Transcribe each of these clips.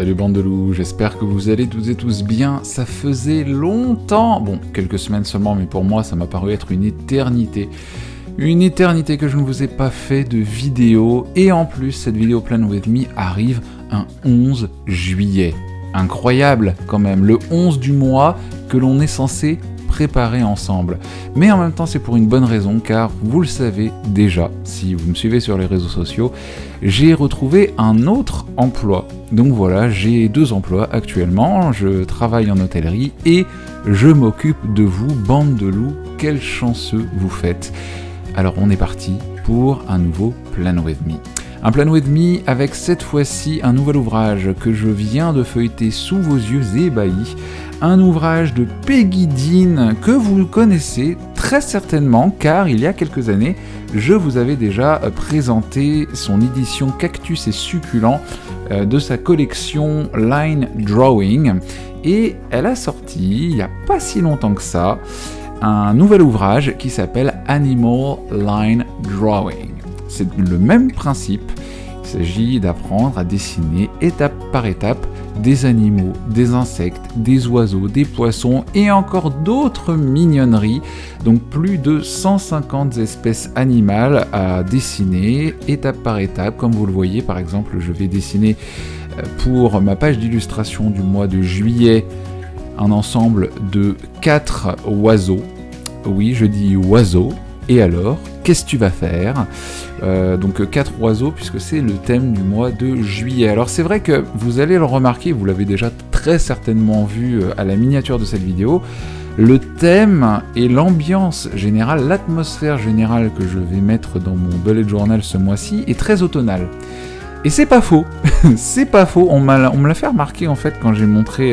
Salut bande de loups, j'espère que vous allez toutes et tous bien. Ça faisait longtemps, bon, quelques semaines seulement, mais pour moi ça m'a paru être une éternité. Une éternité que je ne vous ai pas fait de vidéo, et en plus cette vidéo Plan With Me arrive un 11 juillet. Incroyable quand même, le 11 du mois que l'on est censé préparer ensemble. Mais en même temps c'est pour une bonne raison, car vous le savez déjà, si vous me suivez sur les réseaux sociaux, j'ai retrouvé un autre emploi. Donc voilà, j'ai 2 emplois actuellement, je travaille en hôtellerie et je m'occupe de vous, bande de loups, quel chanceux vous faites. Alors on est parti pour un nouveau Plan With Me. Un Plan With Me avec cette fois-ci un nouvel ouvrage que je viens de feuilleter sous vos yeux ébahis. Un ouvrage de Peggy Dean que vous connaissez très certainement car il y a quelques années, je vous avais déjà présenté son édition Cactus et Succulent de sa collection Line Drawing. Et elle a sorti, il n'y a pas si longtemps que ça, un nouvel ouvrage qui s'appelle Animal Line Drawing. C'est le même principe, il s'agit d'apprendre à dessiner étape par étape des animaux, des insectes, des oiseaux, des poissons et encore d'autres mignonneries. Donc plus de 150 espèces animales à dessiner étape par étape. Comme vous le voyez, par exemple, je vais dessiner pour ma page d'illustration du mois de juillet un ensemble de 4 oiseaux. Oui, je dis oiseaux. Et alors, qu'est-ce que tu vas faire? Donc 4 oiseaux, puisque c'est le thème du mois de juillet. Alors c'est vrai que vous allez le remarquer, vous l'avez déjà très certainement vu à la miniature de cette vidéo, le thème et l'ambiance générale, l'atmosphère générale que je vais mettre dans mon bullet journal ce mois-ci est très automnale. Et c'est pas faux, c'est pas faux, on me l'a fait remarquer en fait quand j'ai montré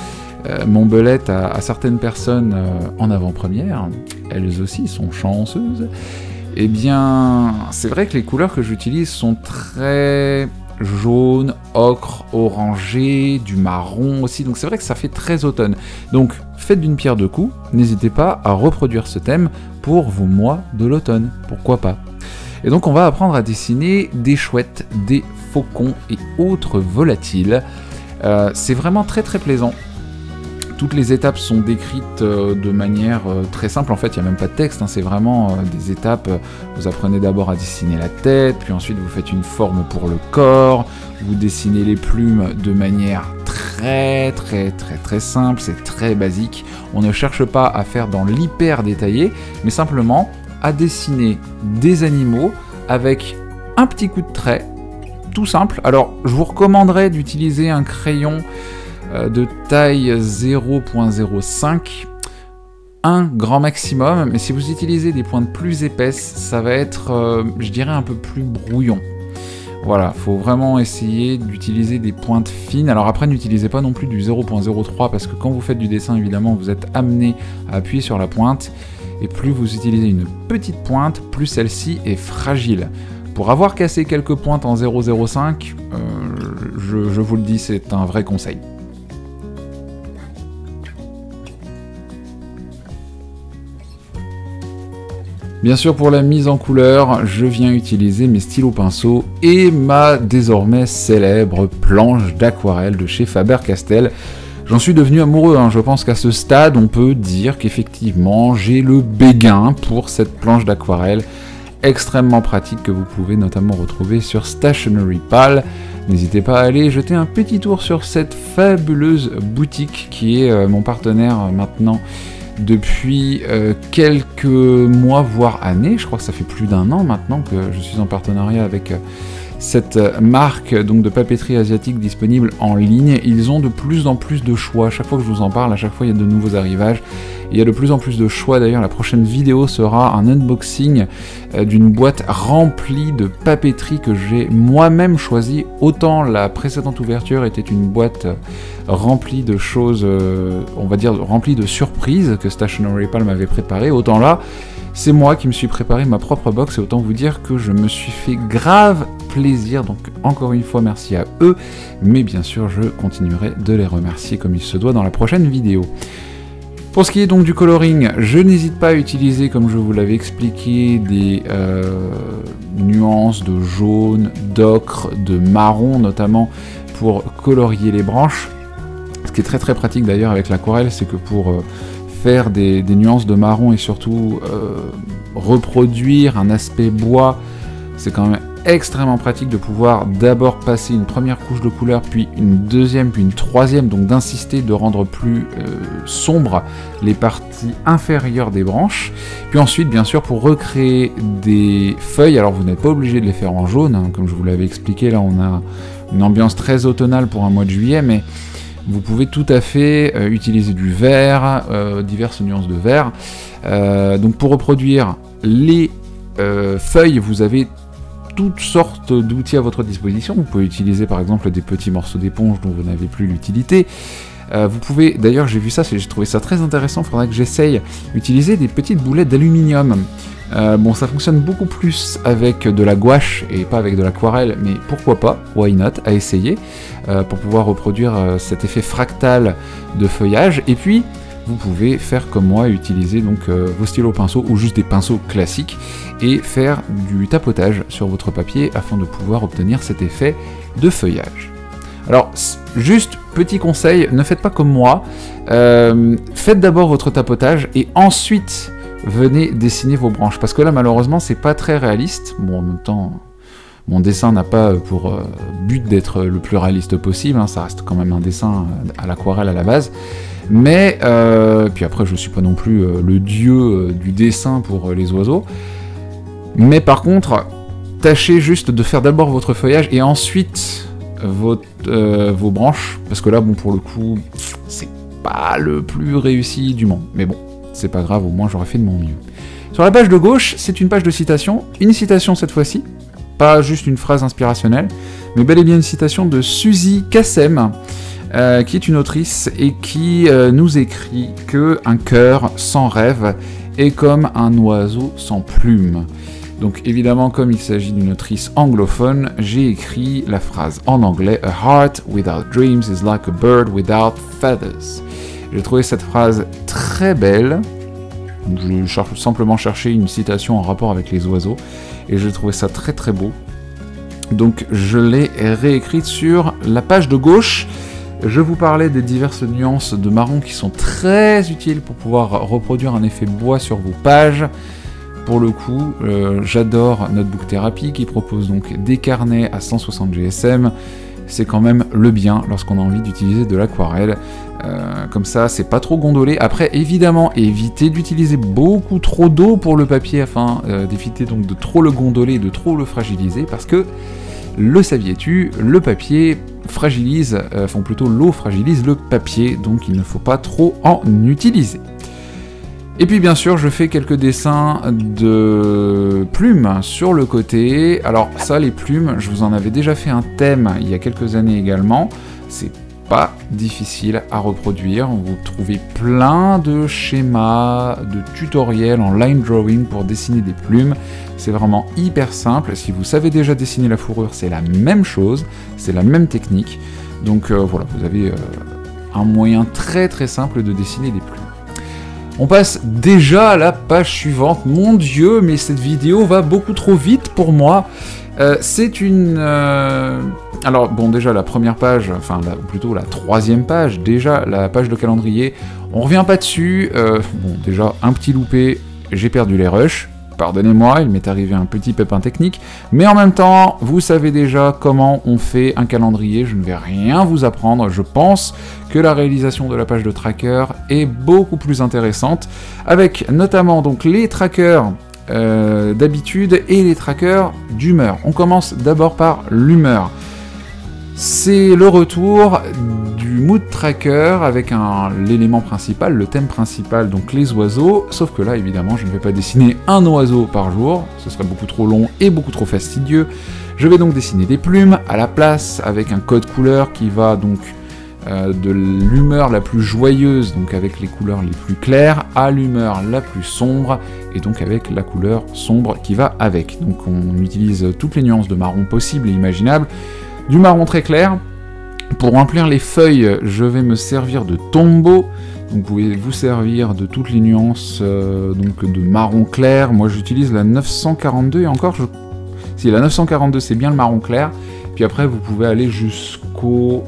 mon bullet à certaines personnes en avant-première, elles aussi sont chanceuses. Eh bien, c'est vrai que les couleurs que j'utilise sont très jaune, ocre, orangé, du marron aussi, donc c'est vrai que ça fait très automne. Donc, faites d'une pierre deux coups, n'hésitez pas à reproduire ce thème pour vos mois de l'automne, pourquoi pas. Et donc on va apprendre à dessiner des chouettes, des faucons et autres volatiles. C'est vraiment très très plaisant. Toutes les étapes sont décrites de manière très simple, en fait il n'y a même pas de texte, hein, c'est vraiment des étapes, vous apprenez d'abord à dessiner la tête, puis ensuite vous faites une forme pour le corps, vous dessinez les plumes de manière très simple, c'est très basique, on ne cherche pas à faire dans l'hyper détaillé, mais simplement à dessiner des animaux avec un petit coup de trait, tout simple. Alors je vous recommanderais d'utiliser un crayon de taille 0.05, un grand maximum, mais si vous utilisez des pointes plus épaisses, ça va être, je dirais, un peu plus brouillon. Voilà, faut vraiment essayer d'utiliser des pointes fines. Alors après, n'utilisez pas non plus du 0.03, parce que quand vous faites du dessin, évidemment, vous êtes amené à appuyer sur la pointe, et plus vous utilisez une petite pointe, plus celle-ci est fragile. Pour avoir cassé quelques pointes en 0.05, je vous le dis, c'est un vrai conseil. Bien sûr, pour la mise en couleur, je viens utiliser mes stylos pinceaux et ma désormais célèbre planche d'aquarelle de chez Faber-Castell. J'en suis devenu amoureux, hein. Je pense qu'à ce stade, on peut dire qu'effectivement, j'ai le béguin pour cette planche d'aquarelle extrêmement pratique que vous pouvez notamment retrouver sur Stationery Pal. N'hésitez pas à aller jeter un petit tour sur cette fabuleuse boutique qui est mon partenaire maintenant depuis quelques mois voire années. Je crois que ça fait plus d'1 an maintenant que je suis en partenariat avec cette marque donc de papeterie asiatique disponible en ligne. Ils ont de plus en plus de choix. À chaque fois que je vous en parle, à chaque fois il y a de nouveaux arrivages. Il y a de plus en plus de choix. D'ailleurs, la prochaine vidéo sera un unboxing d'une boîte remplie de papeterie que j'ai moi-même choisie. Autant la précédente ouverture était une boîte remplie de choses, on va dire remplie de surprises que Stationery Pal m'avait préparées. Autant là, c'est moi qui me suis préparé ma propre box et autant vous dire que je me suis fait grave plaisir. Donc encore une fois, merci à eux. Mais bien sûr, je continuerai de les remercier comme il se doit dans la prochaine vidéo. Pour ce qui est donc du coloring, je n'hésite pas à utiliser, comme je vous l'avais expliqué, des nuances de jaune, d'ocre, de marron notamment pour colorier les branches. Ce qui est très pratique d'ailleurs avec l'aquarelle, c'est que pour faire des nuances de marron et surtout reproduire un aspect bois, c'est quand même extrêmement pratique de pouvoir d'abord passer une première couche de couleur, puis une deuxième, puis une troisième, donc d'insister, de rendre plus sombre les parties inférieures des branches. Puis ensuite, bien sûr, pour recréer des feuilles, alors vous n'êtes pas obligé de les faire en jaune, hein, comme je vous l'avais expliqué, là on a une ambiance très automnale pour un mois de juillet, mais vous pouvez tout à fait utiliser du vert, diverses nuances de vert. Donc pour reproduire les feuilles, vous avez toutes sortes d'outils à votre disposition. Vous pouvez utiliser par exemple des petits morceaux d'éponge dont vous n'avez plus l'utilité. Vous pouvez, d'ailleurs j'ai vu ça, j'ai trouvé ça très intéressant, il faudrait que j'essaye, utiliser des petites boulettes d'aluminium. Bon, ça fonctionne beaucoup plus avec de la gouache et pas avec de l'aquarelle, mais pourquoi pas, why not, à essayer, pour pouvoir reproduire cet effet fractal de feuillage. Et puis, vous pouvez faire comme moi, utiliser donc vos stylos pinceaux ou juste des pinceaux classiques et faire du tapotage sur votre papier afin de pouvoir obtenir cet effet de feuillage. Alors, juste petit conseil, ne faites pas comme moi, faites d'abord votre tapotage et ensuite venez dessiner vos branches, parce que là malheureusement c'est pas très réaliste. Bon, en même temps, mon dessin n'a pas pour but d'être le plus réaliste possible, hein, ça reste quand même un dessin à l'aquarelle à la base, mais puis après je suis pas non plus le dieu du dessin pour les oiseaux, mais par contre, tâchez juste de faire d'abord votre feuillage et ensuite vos branches, parce que là, bon, pour le coup, c'est pas le plus réussi du monde, mais bon, c'est pas grave, au moins j'aurais fait de mon mieux. Sur la page de gauche, c'est une page de citation, une citation cette fois-ci, pas juste une phrase inspirationnelle, mais bel et bien une citation de Suzy Kassem, qui est une autrice et qui nous écrit que un cœur sans rêve est comme un oiseau sans plume. Donc évidemment, comme il s'agit d'une autrice anglophone, j'ai écrit la phrase en anglais « A heart without dreams is like a bird without feathers ». J'ai trouvé cette phrase très belle. Je simplement cherché une citation en rapport avec les oiseaux, et j'ai trouvé ça très très beau. Donc je l'ai réécrite sur la page de gauche. Je vous parlais des diverses nuances de marron qui sont très utiles pour pouvoir reproduire un effet bois sur vos pages. Pour le coup, j'adore Notebook Therapy qui propose donc des carnets à 160 GSM. C'est quand même le bien lorsqu'on a envie d'utiliser de l'aquarelle. Comme ça, c'est pas trop gondolé. Après, évidemment, évitez d'utiliser beaucoup trop d'eau pour le papier afin d'éviter donc de trop le gondoler et de trop le fragiliser, parce que, le saviez-tu, le papier fragilise, enfin plutôt l'eau fragilise le papier, donc il ne faut pas trop en utiliser. Et puis bien sûr, je fais quelques dessins de plumes sur le côté. Alors ça, les plumes, je vous en avais déjà fait un thème il y a quelques années également. C'est pas difficile à reproduire. Vous trouvez plein de schémas, de tutoriels en line drawing pour dessiner des plumes. C'est vraiment hyper simple. Si vous savez déjà dessiner la fourrure, c'est la même chose, c'est la même technique. Donc voilà, vous avez un moyen très très simple de dessiner des plumes. On passe déjà à la page suivante. Mon Dieu, mais cette vidéo va beaucoup trop vite pour moi. C'est une... Alors, bon, déjà, la première page, enfin, plutôt la troisième page, déjà, la page de calendrier, on revient pas dessus. Bon, déjà, un petit loupé, j'ai perdu les rushs. Pardonnez-moi, il m'est arrivé un petit pépin technique, mais en même temps, vous savez déjà comment on fait un calendrier, je ne vais rien vous apprendre. Je pense que la réalisation de la page de tracker est beaucoup plus intéressante, avec notamment donc les trackers d'habitude et les trackers d'humeur. On commence d'abord par l'humeur. C'est le retour du mood tracker avec l'élément principal, le thème principal, donc les oiseaux, sauf que là évidemment je ne vais pas dessiner un oiseau par jour, ce serait beaucoup trop long et beaucoup trop fastidieux. Je vais donc dessiner des plumes à la place avec un code couleur qui va donc de l'humeur la plus joyeuse, donc avec les couleurs les plus claires, à l'humeur la plus sombre, et donc avec la couleur sombre qui va avec. Donc on utilise toutes les nuances de marron possibles et imaginables. Du marron très clair. Pour remplir les feuilles, je vais me servir de Tombow. Donc vous pouvez vous servir de toutes les nuances donc de marron clair. Moi j'utilise la 942 et encore, si la 942 c'est bien le marron clair, Puis après, vous pouvez aller jusqu'au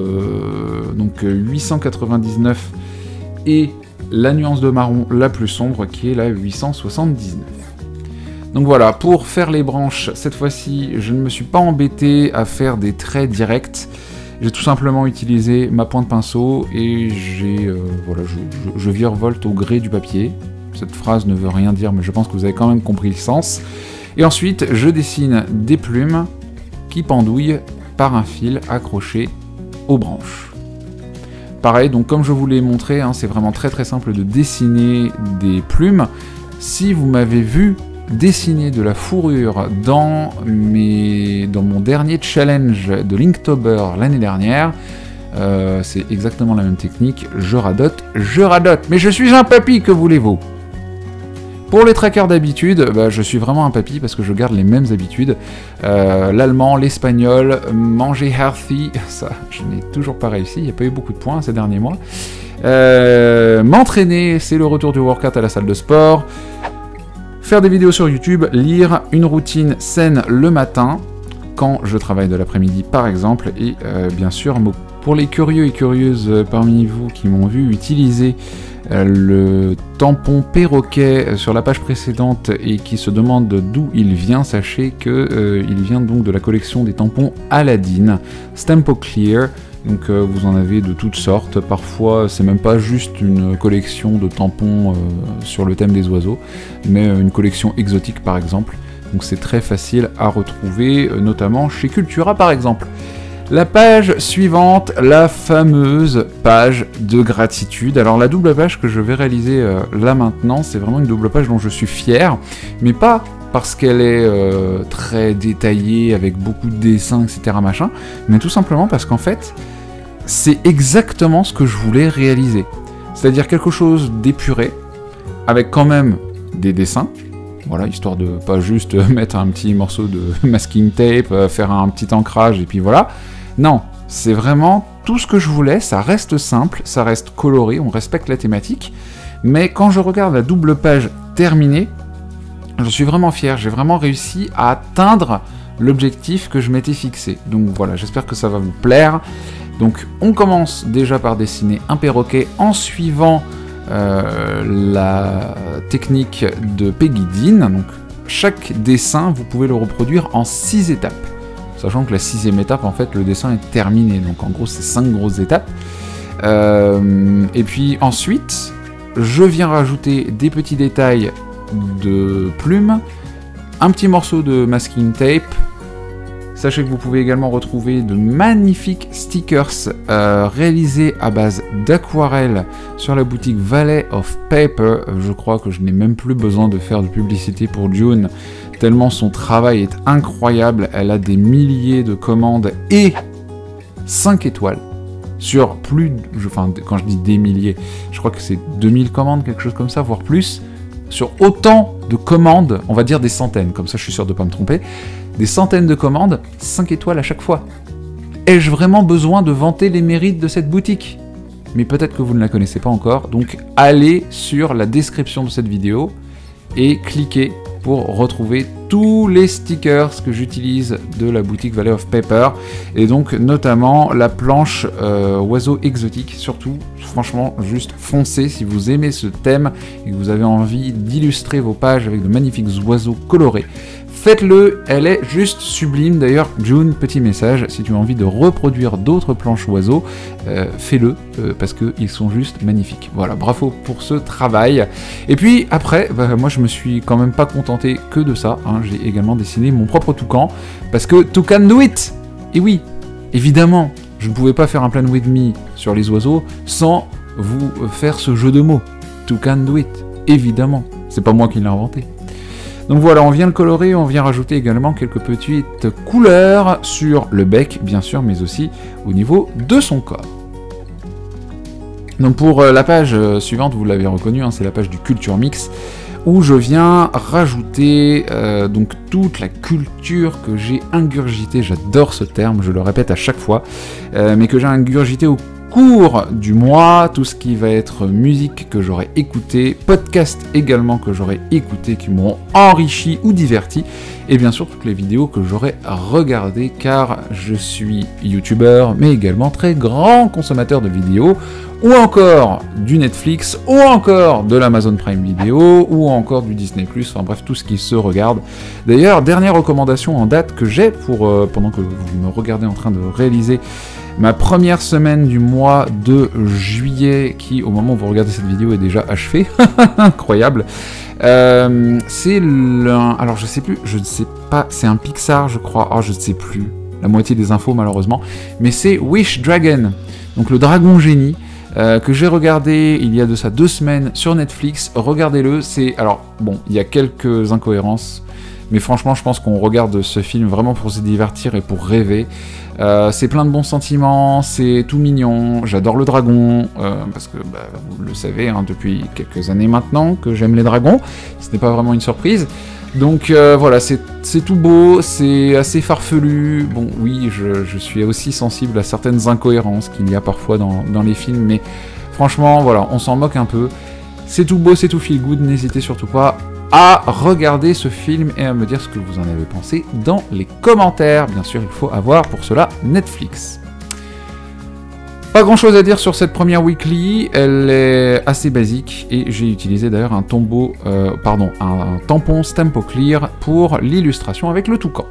899 et la nuance de marron la plus sombre qui est la 879. Donc voilà, pour faire les branches, cette fois-ci, je ne me suis pas embêté à faire des traits directs. J'ai tout simplement utilisé ma pointe pinceau et voilà, je virevolte au gré du papier. Cette phrase ne veut rien dire, mais je pense que vous avez quand même compris le sens. Et ensuite, je dessine des plumes qui pendouillent par un fil accroché aux branches. Pareil, donc comme je vous l'ai montré, hein, c'est vraiment très très simple de dessiner des plumes. Si vous m'avez vu dessiner de la fourrure dans mon dernier challenge de Linktober l'année dernière, c'est exactement la même technique, je radote, mais je suis un papy, que voulez-vous? Pour les trackers d'habitude, je suis vraiment un papy parce que je garde les mêmes habitudes. L'allemand, l'espagnol, manger healthy, ça je n'ai toujours pas réussi, il n'y a pas eu beaucoup de points ces derniers mois. M'entraîner, c'est le retour du workout à la salle de sport. Faire des vidéos sur YouTube, lire une routine saine le matin, quand je travaille de l'après-midi par exemple, et bien sûr, pour les curieux et curieuses parmi vous qui m'ont vu utiliser le tampon perroquet sur la page précédente et qui se demandent d'où il vient, sachez que il vient donc de la collection des tampons Aladdin, Stampo Clear. Donc vous en avez de toutes sortes, parfois c'est même pas juste une collection de tampons sur le thème des oiseaux, mais une collection exotique par exemple, donc c'est très facile à retrouver, notamment chez Cultura par exemple. La page suivante, la fameuse page de gratitude. Alors la double page que je vais réaliser là maintenant, c'est vraiment une double page dont je suis fier, mais pas parce qu'elle est très détaillée, avec beaucoup de dessins, etc. machin, mais tout simplement parce qu'en fait, c'est exactement ce que je voulais réaliser. C'est-à-dire quelque chose d'épuré, avec quand même des dessins, voilà, histoire de pas juste mettre un petit morceau de masking tape, faire un petit ancrage, et puis voilà. Non, c'est vraiment tout ce que je voulais, ça reste simple, ça reste coloré, on respecte la thématique, mais quand je regarde la double page terminée, je suis vraiment fier, j'ai vraiment réussi à atteindre l'objectif que je m'étais fixé. Donc voilà, j'espère que ça va vous plaire. Donc on commence déjà par dessiner un perroquet en suivant la technique de Peggy Dean. Donc chaque dessin, vous pouvez le reproduire en 6 étapes. Sachant que la 6e étape, en fait, le dessin est terminé. Donc en gros, c'est 5 grosses étapes. Et puis ensuite, je viens rajouter des petits détails de plumes, un petit morceau de masking tape. Sachez que vous pouvez également retrouver de magnifiques stickers réalisés à base d'aquarelle sur la boutique Valley of Paper. Je crois que je n'ai même plus besoin de faire de publicité pour June, tellement son travail est incroyable. Elle a des milliers de commandes et 5 étoiles. Sur plus, enfin quand je dis des milliers, je crois que c'est 2000 commandes, quelque chose comme ça, voire plus. Sur autant de commandes, on va dire des centaines, comme ça je suis sûr de ne pas me tromper, des centaines de commandes, 5 étoiles à chaque fois. Ai-je vraiment besoin de vanter les mérites de cette boutique? Mais peut-être que vous ne la connaissez pas encore, donc allez sur la description de cette vidéo et cliquez pour retrouver tous les stickers que j'utilise de la boutique Valley of Paper, et donc notamment la planche oiseaux exotiques. Surtout, franchement, juste foncez si vous aimez ce thème et que vous avez envie d'illustrer vos pages avec de magnifiques oiseaux colorés. Faites-le, elle est juste sublime. D'ailleurs, June, petit message, si tu as envie de reproduire d'autres planches oiseaux, fais-le, parce qu'ils sont juste magnifiques. Voilà, bravo pour ce travail. Et puis après, moi je me suis quand même pas contenté que de ça, hein. J'ai également dessiné mon propre toucan, parce que toucan do it. Et oui, évidemment, je ne pouvais pas faire un plan with me sur les oiseaux sans vous faire ce jeu de mots. Toucan do it, évidemment, c'est pas moi qui l'ai inventé. Donc voilà, on vient le colorer, on vient rajouter également quelques petites couleurs sur le bec, bien sûr, mais aussi au niveau de son corps. Donc pour la page suivante, vous l'avez reconnu, hein, c'est la page du Culture Mix, où je viens rajouter donc toute la culture que j'ai ingurgitée, j'adore ce terme, je le répète à chaque fois, mais que j'ai ingurgité au cours du mois, tout ce qui va être musique que j'aurai écouté, podcast également que j'aurai écouté, qui m'ont enrichi ou diverti, et bien sûr toutes les vidéos que j'aurai regardées, car je suis youtubeur, mais également très grand consommateur de vidéos, ou encore du Netflix, ou encore de l'Amazon Prime Video, ou encore du Disney+, enfin bref, tout ce qui se regarde. D'ailleurs, dernière recommandation en date que j'ai pour, pendant que vous me regardez en train de réaliser ma première semaine du mois de juillet, qui au moment où vous regardez cette vidéo est déjà achevée, incroyable, c'est alors je ne sais pas, c'est un Pixar je crois, je ne sais plus, la moitié des infos malheureusement, mais c'est Wish Dragon, donc le dragon génie, que j'ai regardé il y a de ça 2 semaines sur Netflix. Regardez-le, c'est... Alors, bon, il y a quelques incohérences, mais franchement, je pense qu'on regarde ce film vraiment pour se divertir et pour rêver. C'est plein de bons sentiments, c'est tout mignon, j'adore le dragon, parce que vous le savez, hein, depuis quelques années maintenant que j'aime les dragons, ce n'est pas vraiment une surprise. Donc voilà, c'est tout beau, c'est assez farfelu. Bon, oui, je suis aussi sensible à certaines incohérences qu'il y a parfois dans les films, mais franchement, voilà, on s'en moque un peu. C'est tout beau, c'est tout feel good, n'hésitez surtout pas à regarder ce film et à me dire ce que vous en avez pensé dans les commentaires. Bien sûr, il faut avoir pour cela Netflix. Pas grand chose à dire sur cette première weekly, elle est assez basique et j'ai utilisé d'ailleurs un tampon Stampo Clear pour l'illustration avec le toucan.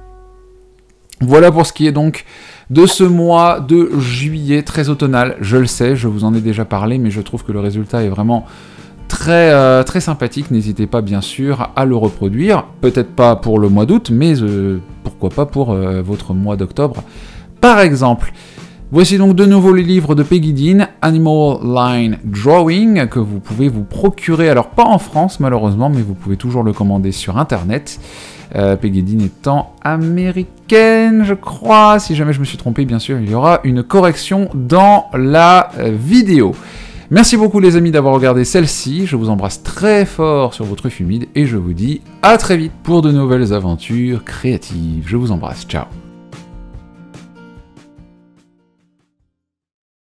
Voilà pour ce qui est donc de ce mois de juillet très automnal. Je le sais, je vous en ai déjà parlé, mais je trouve que le résultat est vraiment très, très sympathique. N'hésitez pas bien sûr à le reproduire, peut-être pas pour le mois d'août, mais pourquoi pas pour votre mois d'octobre par exemple. Voici donc de nouveau les livres de Peggy Dean, Animal Line Drawing, que vous pouvez vous procurer, alors pas en France malheureusement, mais vous pouvez toujours le commander sur internet. Peggy Dean étant américaine, je crois, si jamais je me suis trompé, bien sûr, il y aura une correction dans la vidéo. Merci beaucoup les amis d'avoir regardé celle-ci, je vous embrasse très fort sur votre œuf humide, et je vous dis à très vite pour de nouvelles aventures créatives. Je vous embrasse, ciao.